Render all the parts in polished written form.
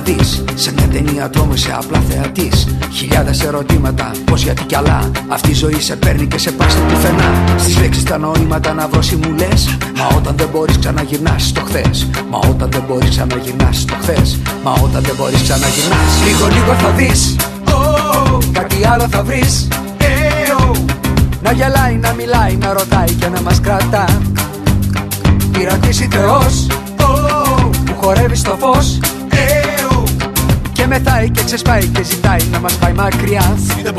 δεις. Σε μια ταινία τρόμεσαι απλά θεατής. Χιλιάδες ερωτήματα, πώς, γιατί κι αλλά. Αυτή η ζωή σε παίρνει και σε πάει στο πουθενά. Στις λέξεις τα νοήματα να βρώσει μου λες. Μα όταν δεν μπορείς ξαναγυρνάς στο χθες. Μα όταν δεν μπορείς ξαναγυρνάς στο χθες. Μα όταν δεν μπορείς ξαναγυρνάς. Λίγο θα δεις, κάτι άλλο θα βρεις. Να γελάει, να μιλάει, να ρωτάει και να μας κρατά. Πειρατής Θεός που χορεύει στο φως και μεθάει και ξεσπάει και ζητάει να μας πάει μακριά.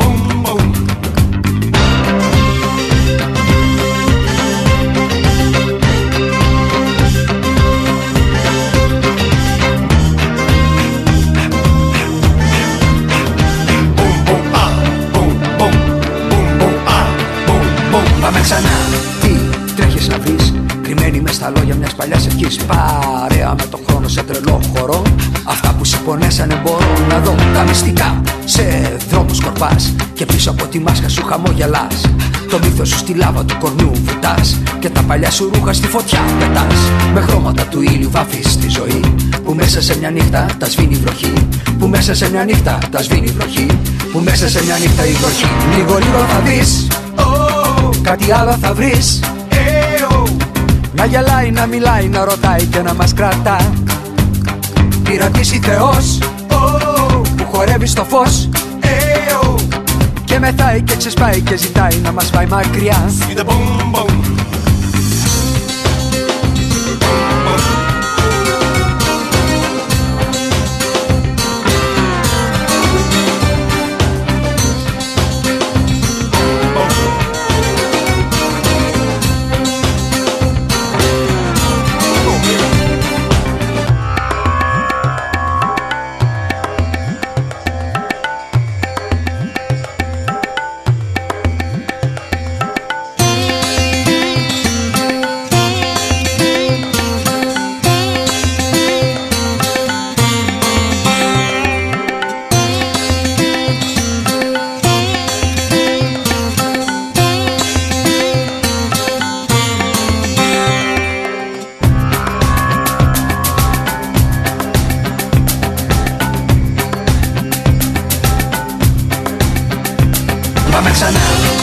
Πάμε ξανά, τι τρέχεις να βρεις. Κρυμμένη μες στα λόγια μιας παλιάς ευχής. Παρέα με το χρόνο σε τρελό χώρο. Αυτά που συμπονέσανε μπορώ να δω. Τα μυστικά σε δρόμους σκορπάς και πίσω από τη μάσκα σου χαμόγελας. Το μύθο σου στη λάβα του κορμιού βουτάς και τα παλιά σου ρούχα στη φωτιά πετάς. Με χρώματα του ήλιου βάφεις τη ζωή που μέσα σε μια νύχτα τα σβήνει η βροχή. Που μέσα σε μια νύχτα τα σβήνει η βροχή. Που μέσα σε μια νύχτα η βροχή. Λίγο θα δεις, κάτι άλλο θα βρεις. Να γελάει, να μιλάει, να ρωτάει και να μας κρατά. Πειρατής Θεός που χορεύει στο φως και μεθάει και ξεσπάει και ζητάει να μας πάει μακριά. Πάμε ξανά.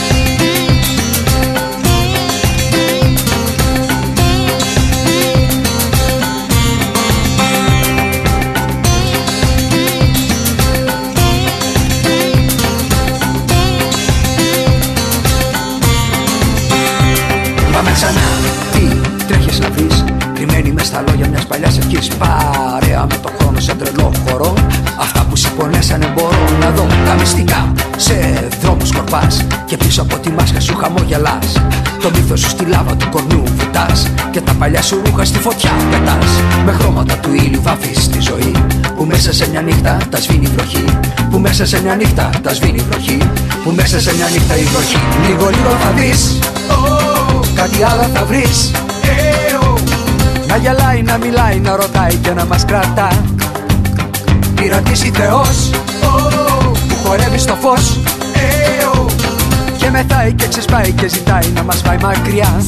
Πάμε ξανά. Τι τρέχεις να βρεις. Κρυμμένη μες στα λόγια μιας παλιάς ευχής. Παρέα με το χρόνο σε τρελό χώρο. Αυτά που συμπονέσανε μπορώ να δω. Τα μυστικά σε δρόμους σκορπάς και πίσω από τη μάσκα σου χαμόγελας. Το μύθο σου στη λάβα του κορμιού βουτάς και τα παλιά σου ρούχα στη φωτιά πετάς. Με χρώματα του ήλιου βάφεις τη ζωή που μέσα σε μια νύχτα τα σβήνει η βροχή. Που μέσα σε μια νύχτα τα σβήνει η βροχή. Που μέσα σε μια νύχτα η βροχή. Λίγο θα δεις, κάτι άλλο θα βρεις. Να γελάει, να μιλάει, να ρωτάει και να μας κρατά. Πειρατής Θεός που χορεύει στο φως και μεθάει και ξεσπάει και ζητάει να μας πάει μακριά.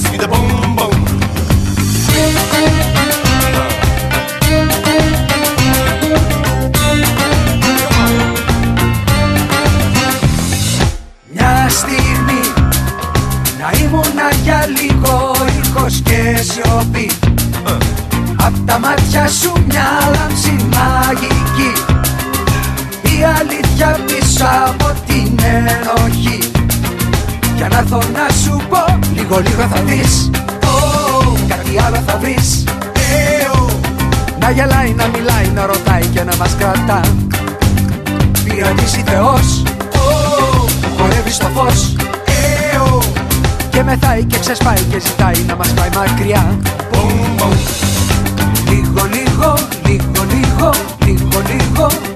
Μια στιγμή να ήμουνα για λίγο ήχος και σιωπή. Απ' τα μάτια σου μια λάμψη μαγική. Η αλήθεια πίσω από την ενοχή. Για να έρθω να σου πω, λίγο θα δεις. Κάτι άλλο θα βρεις. Να γελάει, να μιλάει, να ρωτάει και να μας κρατά. Πειρατής Θεός που χορεύει στο φως και μεθάει και ξεσπάει και ζητάει να μας πάει μακριά. Λίγο, λίγο, λίγο, λίγο, λίγο, λίγο.